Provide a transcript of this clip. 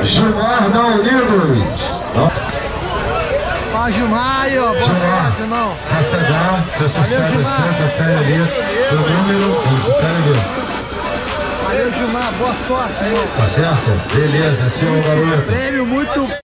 Gilmar da Unidos. Fala, Gilmar aí, ó. Boa sorte, irmão. Passa lá, classificado assim, confere ali o número, confere ali. Valeu, Gilmar. Boa sorte, irmão. Tá certo? Beleza, senhor garoto. Prêmio muito